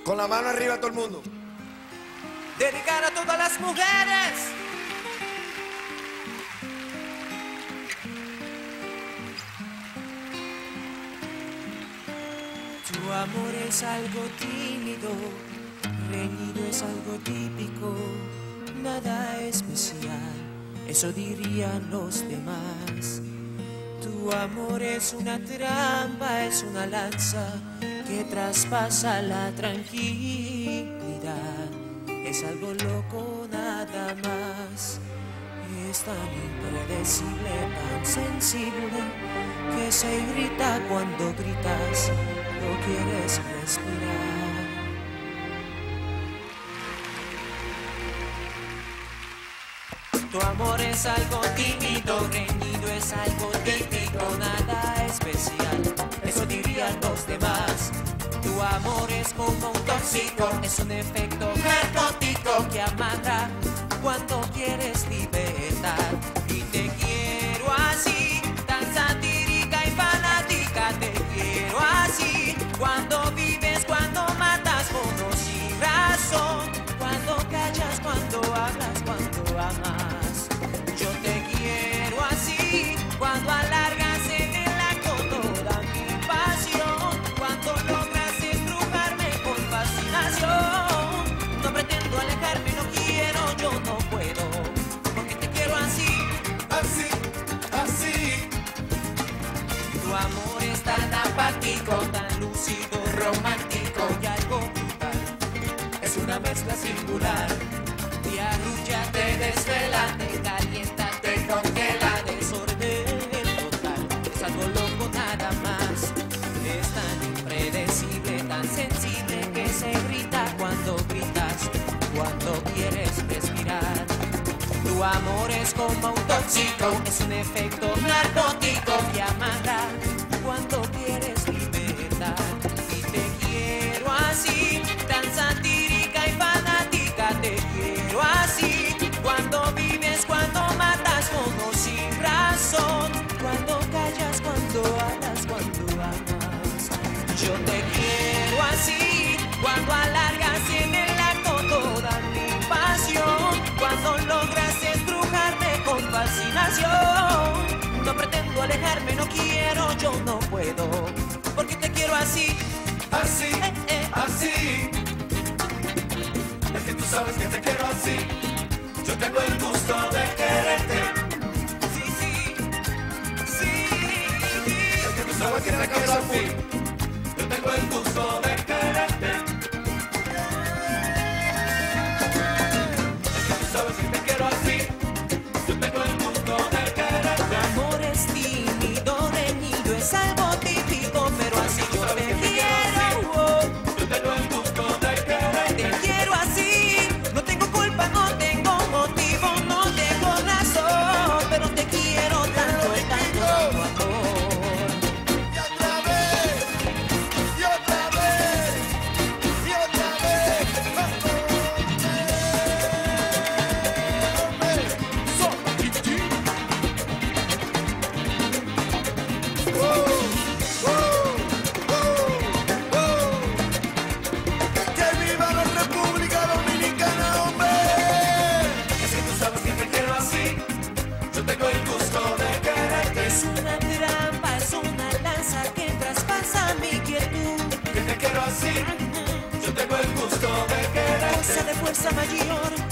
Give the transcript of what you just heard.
Con la mano arriba todo el mundo. Dedicar a todas las mujeres. Tu amor es algo tímido, reñido es algo típico, nada especial, eso dirían los demás. Tu amor es una trampa, es una lanza que traspasa la tranquilidad. Es algo loco nada más. Es tan impredecible, tan sensible, que se irrita cuando gritas, no quieres respirar. Tu amor es algo tímido, reñido es algo típico, nada especial, eso dirían los demás. Tu amor es como un tóxico, es un efecto narcótico que amarra cuando quieres libertad. Y te quiero así, tan satírica y fanática, te quiero así. Cuando vives, cuando matas, con o sin razón, cuando callas, cuando hablas, cuando amas. Yo te quiero así, cuando alargas en el acto toda mi pasión, cuando logras estrujarme con fascinación. No pretendo alejarme, no quiero, yo no puedo, porque te quiero así, así, así. Tu amor es tan apático, tan lúcido, romántico y algo brutal. Es una mezcla singular. Te arrulla, te desvela, te calienta, te congela, desorden total. Es algo loco nada más. Es tan impredecible, tan sensible, que se irrita cuando gritas, cuando quieres respirar. Tu amor es como un tóxico, es un efecto narcótico que amarra cuando quieres libertad. Y te quiero así, tan satírica y fanática, te quiero así. Cuando vives, cuando matas, con o sin razón, cuando callas, cuando hablas, cuando amas. Yo te quiero así, cuando alargas en el acto toda mi pasión, cuando logras estrujarme con fascinación. No pretendo alejarme, no quiero, yo no puedo, porque te quiero así, así, así. Es que tú sabes que te quiero así. Yo tengo el gusto de quererte. sí, sí, sí. Es que tú sabes que te quiero así. Yo tengo el gusto de quererte. Es que tú sabes que te quiero así. Yo tengo el gusto de quererte. Tu amor es tímido, reñido, es algo típico, pero así yo te quiero. Yo tengo el gusto de quererte. Te quiero así, no tengo culpa, no tengo motivo, no tengo razón, pero te quiero tanto, tanto, tanto amor. Y otra vez, y otra vez, y otra vez. ¡Que viva la República Dominicana, hombre! Es que tú sabes que te quiero así. Yo tengo el gusto de quererte. Es una trampa, es una lanza que traspasa mi quietud. Que te quiero así. Yo tengo el gusto de quererte. Cosa de fuerza mayor,